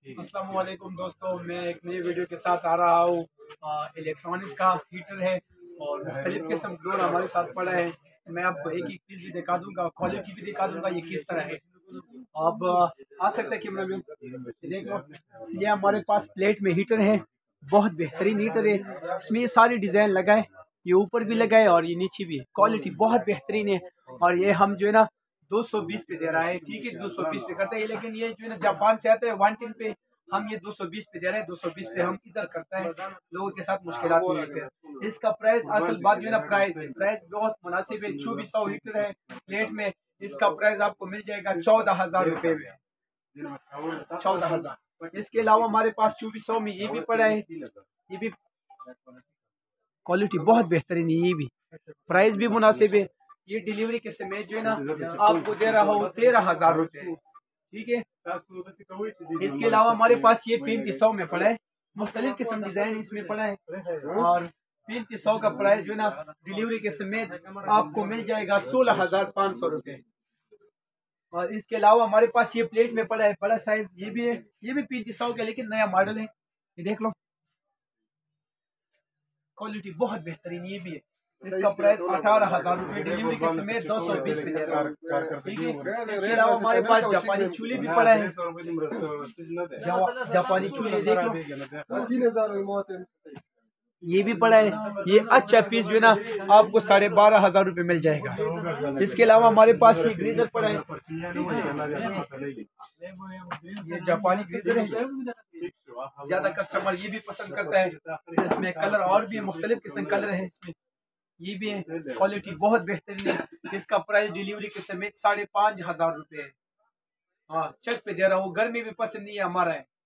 अस्सलाम वालेकुम दोस्तों, मैं एक नई वीडियो के साथ आ रहा हूँ। इलेक्ट्रॉनिक्स का हीटर है और मुख्तलिफ किस्म डोर हमारे साथ पड़ा है। मैं आपको एक एक चीज़ भी दिखा दूंगा, क्वालिटी भी दिखा दूंगा ये किस तरह है। आप आ सकते हैं कैमरा में, देख लो। ये हमारे पास प्लेट में हीटर है, बहुत बेहतरीन हीटर है। इसमें ये सारी डिज़ाइन लगा है, ये ऊपर भी लगा है और ये नीचे भी है। क्वालिटी बहुत बेहतरीन है और ये हम जो है ना 220 पे दे रहा है। ठीक है, 220 पे करते हैं, लेकिन ये जो है ना जापान से आते हैं 110 पे। हम ये 220 पे दे रहे हैं। 220 पे हम इधर करते हैं, लोगों के साथ मुश्किलात नहीं होती। इसका प्राइस, असल बात जो है ना प्राइस है, प्राइस बहुत मुनासिब है। 2400 हीटर है प्लेट में, इसका प्राइस आपको मिल जाएगा 14,000 रुपए में। 14,000। इसके अलावा हमारे पास 2400 में ये भी पड़ा है, ये भी क्वालिटी बहुत बेहतरीन है। ये भी प्राइस भी मुनासिब है। ये डिलीवरी के समय जो है ना आपको दे रहा हूँ 13,000 रुपए। ठीक है, इसके अलावा हमारे पास ये 3500 में पड़ा है, मुख्तलिफ किस्म डिजाइन इसमें पड़ा है और 3500 का प्राइस जो है ना डिलीवरी के समय आपको मिल जाएगा 16,500 रुपए। और इसके अलावा हमारे पास ये प्लेट में पड़ा है बड़ा साइज, ये भी है, ये भी 3500 का, लेकिन नया मॉडल है। ये देख लो, क्वालिटी बहुत बेहतरीन ये भी है। इसका प्राइस 18,000 रुपए, डिलीवरी के समय 220 में दे रहा है। ठीक है, इसके अलावा हमारे पास जापानी चूल्हे भी पड़ा है। जापानी चूल्हे देख लो, ये भी पड़ा है। ये अच्छा पीस जो है ना आपको 12,500 रुपए मिल जाएगा। इसके अलावा हमारे पास ये ग्रीजर पड़ा है, ये जापानी ग्रीजर है। ज्यादा कस्टमर ये भी पसंद करता है। इसमें कलर और भी मुख्तलिफ किस्म कलर है इसमें, ये भी है। क्वालिटी बहुत बेहतरीन है। इसका प्राइस डिलीवरी के समेत 5,500 रुपए है। हाँ, चेक पे दे रहा हूँ, घर में भी पसंद नहीं है हमारा है।